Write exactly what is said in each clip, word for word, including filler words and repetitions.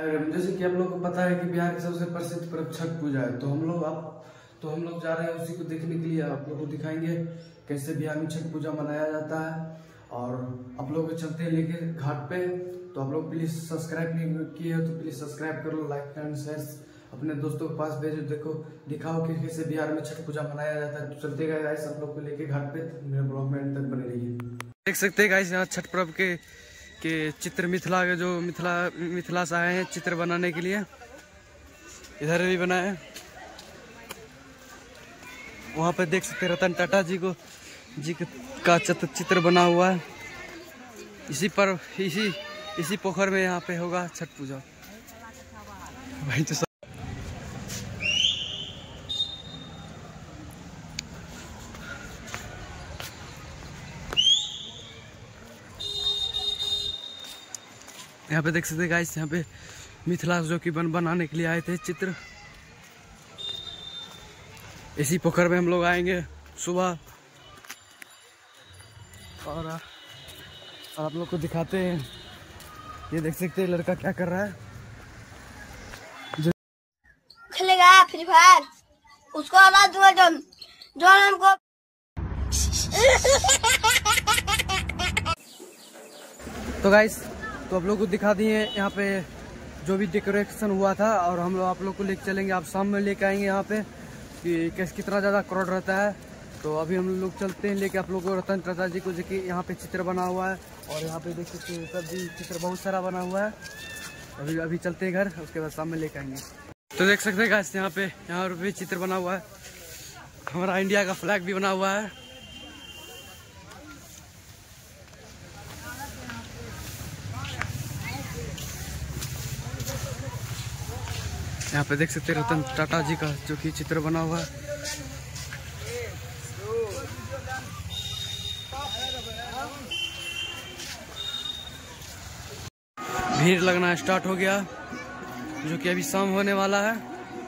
जैसे कि आप लोगों को पता है कि बिहार की सबसे प्रसिद्ध पर्व छठ पूजा है, तो हम लोग आप तो हम लोग जा रहे हैं उसी को देखने के लिए। आप लोग को दिखाएंगे कैसे बिहार में छठ पूजा मनाया जाता है, और आप लोग चलते हैं लेके घाट पे। तो आप लोग प्लीज सब्सक्राइब नहीं किए हो तो प्लीज सब्सक्राइब करो, लाइक एंड शेयर अपने दोस्तों के पास भेजो। देखो दिखाओ कि कैसे बिहार में छठ पूजा मनाया जाता है। तो चलते गए गाइस आप लोग को लेके घाट पे, मेरे ब्लॉग में एंड तक बने रहिए। देख सकते हैं गाइस यहाँ छठ पर्व के के चित्र मिथिला के जो मिथिला मिथिला से आए हैं चित्र बनाने के लिए। इधर भी बनाए, वहाँ पे देख सकते रतन टाटा जी को जी का चित्र बना हुआ है। इसी पर इसी इसी पोखर में यहाँ पे होगा छठ पूजा भाई। तो यहाँ पे देख सकते गाइस, यहाँ पे मिथिला जो कि बन बनाने के लिए आए थे चित्र। इसी पोखर में हम लोग आएंगे सुबह, और आप लोग को दिखाते हैं। ये देख सकते हैं लड़का क्या कर रहा है, जो खेलेगा फ्री फायर, उसको आवाज दूंगा जो जो हमको। तो गाइस तो आप लोग को दिखा दिए यहाँ पे जो भी डेकोरेशन हुआ था, और हम लोग आप लोग को लेके चलेंगे। आप शाम में लेके आएंगे यहाँ पे कि कैसे कितना ज़्यादा क्राउड रहता है। तो अभी हम लोग चलते हैं लेके आप लोग को रतन टाटा जी को, जो कि यहाँ पे चित्र बना हुआ है। और यहाँ पे देख सकते हैं सब भी चित्र बहुत सारा बना हुआ है। अभी अभी चलते हैं घर, उसके बाद शाम में लेके आएंगे। तो देख सकते हैं गाइस यहाँ पे यहाँ पे चित्र बना हुआ है, हमारा इंडिया का फ्लैग भी बना हुआ है। यहाँ पे देख सकते हैं रतन टाटा जी का जो कि चित्र बना हुआ है। भीड़ लगना स्टार्ट हो गया, जो कि अभी शाम होने वाला है।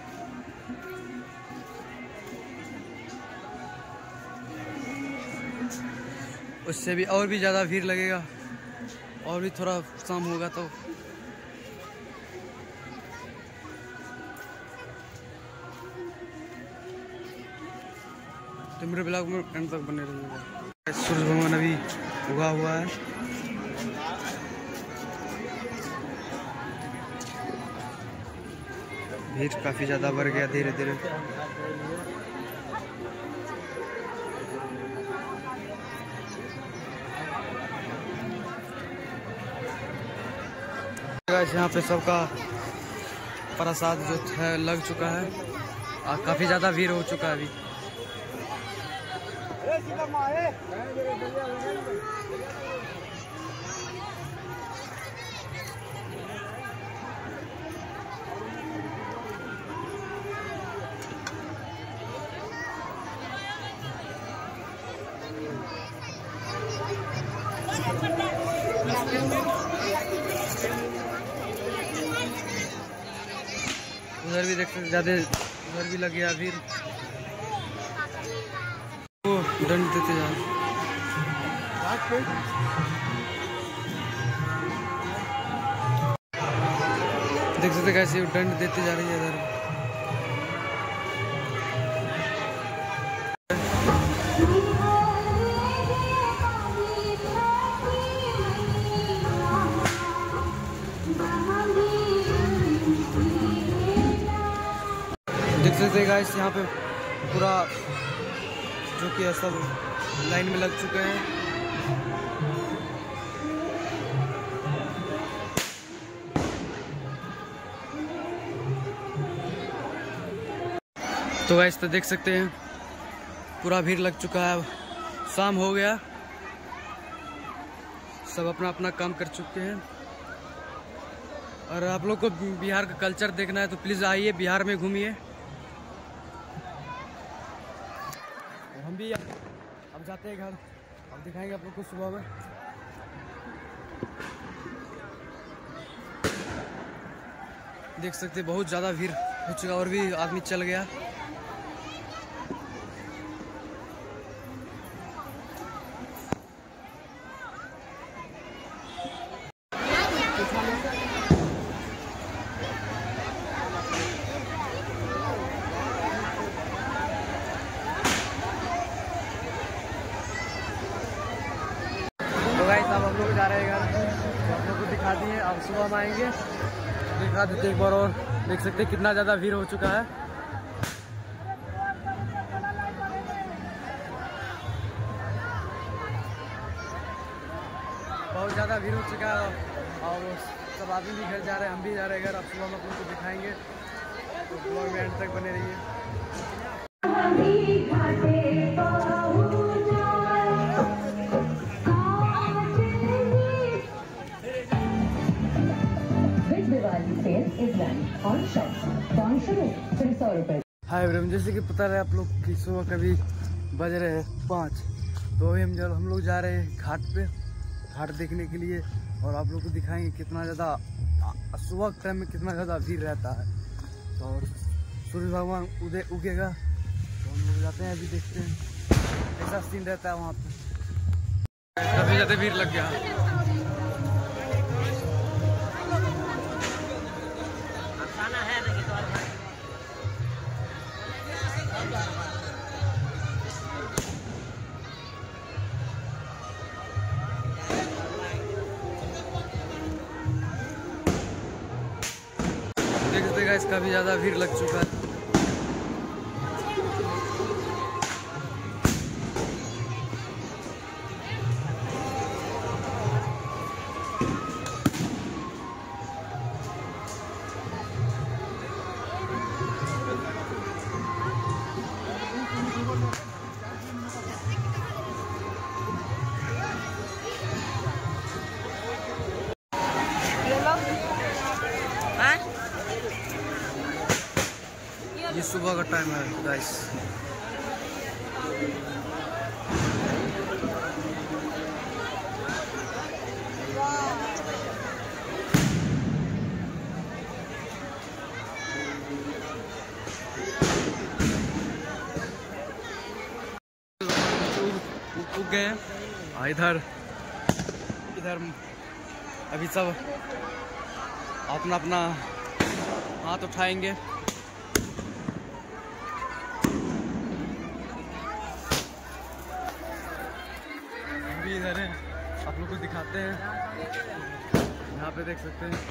उससे भी और भी ज्यादा भीड़ लगेगा, और भी थोड़ा शाम होगा तो। तो मेरे ब्लॉग में एंड तक बने रहिएगा। सूरज भगवान अभी उगा हुआ है। भीड़ काफी ज्यादा बढ़ गया धीरे धीरे। यहाँ पे सबका प्रसाद जो है लग चुका है, और काफी ज्यादा भीड़ हो चुका है अभी। उधर भी देख सकते ज्यादा, उधर भी लग गया भीड़। वो दंड देते जा देख सकते कैसे दंड देते जा रही है इधर। देख सकते गाइस यहाँ पे पूरा जो कि सब लाइन में लग चुके हैं। तो गाइस तो देख सकते हैं पूरा भीड़ लग चुका है, शाम हो गया, सब अपना अपना काम कर चुके हैं। और आप लोग को बिहार का कल्चर देखना है तो प्लीज आइए, बिहार में घूमिए। हम भी अब जाते हैं घर, अब दिखाएंगे आप लोग को सुबह में। देख सकते बहुत ज़्यादा भीड़ हो चुका, और भी आदमी चल गया। हम आएंगे दिखा देते एक बार और। देख सकते हैं कितना ज़्यादा भीड़ हो चुका है। बहुत ज़्यादा भीड़ हो चुका है और सब आदमी भी घर जा रहे हैं, हम भी जा रहे हैं घर। अब सुबह हम आपको दिखाएंगे, तो ब्लॉग में एंड तक बने रहिए। हाय ब्रम, जैसे कि पता रहे आप लोग कि सुबह कभी बज रहे हैं पाँच, तो अभी हम जब हम लोग जा रहे हैं घाट पे, घाट देखने के लिए। और आप लोग को दिखाएंगे कितना ज़्यादा सुबह के टाइम में कितना ज़्यादा भीड़ रहता है। तो और सूर्य भगवान उदय उगेगा तो हम लोग जाते हैं, अभी देखते हैं कैसा सीन रहता है वहाँ पे। काफ़ी ज़्यादा भीड़ लग गया। देख सकते हैं इसका भी ज़्यादा भीड़ लग चुका है। ये सुबह का टाइम है गाइस। उग गए हैं। इधर इधर अभी सब अपना अपना हाथ उठाएंगे। भी इधर है, आप लोग को दिखाते हैं। यहाँ पे देख सकते हैं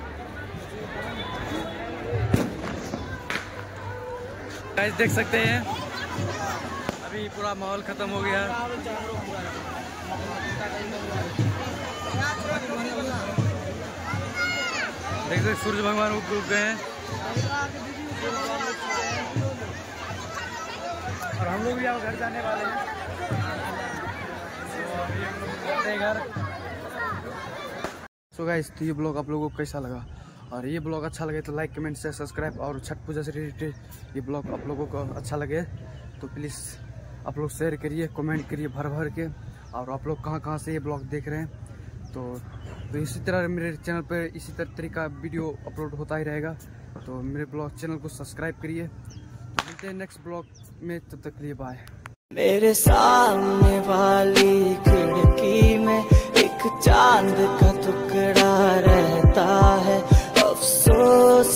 गाइस, देख सकते हैं अभी पूरा माहौल खत्म हो गया। देख सकते सूर्य भगवान उग उग गए हैं और हम लोग भी अब घर जाने वाले हैं। सो गाइस, तो ये ब्लॉग आप लोगों को कैसा लगा, और ये ब्लॉग अच्छा लगे तो लाइक कमेंट शेयर सब्सक्राइब। और छठ पूजा से रिलेटेड ये ब्लॉग आप लोगों को अच्छा लगे तो प्लीज़ आप लोग शेयर करिए, कमेंट करिए भर भर के। और आप लोग कहाँ कहाँ से ये ब्लॉग देख रहे हैं, तो तो इसी तरह मेरे चैनल पे इसी तरह तरीका वीडियो अपलोड होता ही रहेगा। तो मेरे ब्लॉग चैनल को सब्सक्राइब करिए। तो मिलते हैं नेक्स्ट ब्लॉग में, तब तक के लिए बाय। मेरे सामने वाली खिड़की में एक चांद का टुकड़ा रहता है, अफसोस